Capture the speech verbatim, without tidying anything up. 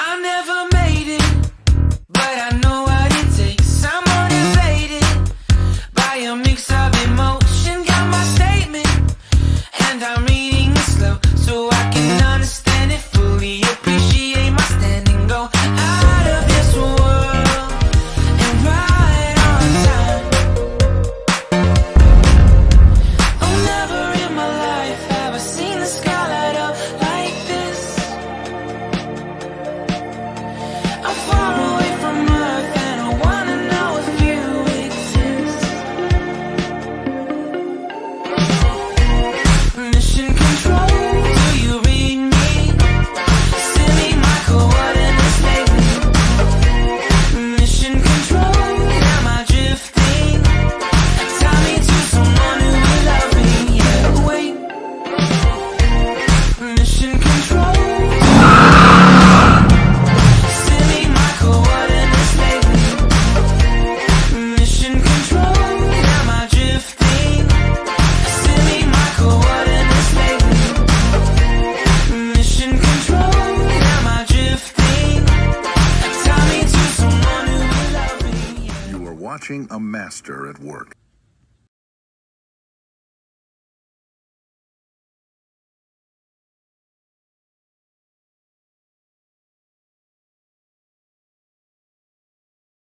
I never made it, but I know what it takes. I'm motivated by a mix of emotion. Got my statement, and I'm reading it slow so I can understand it fully. Appreciate my standing, go out of this world and right on time. Oh, never in my life have I seen the sky light up like this. I'm far away from Earth and I wanna know if you exist. Mission control, do you read me? Send me my coordinates lately. Mission control, am I drifting? Tie me to someone who will love me. Yeah, wait. Mission control, send me my coordinates lately. Mission control, am I drifting? Send me my coordinates lately. Mission control, am I drifting? Tie me to someone who will love me. You are watching a master at work.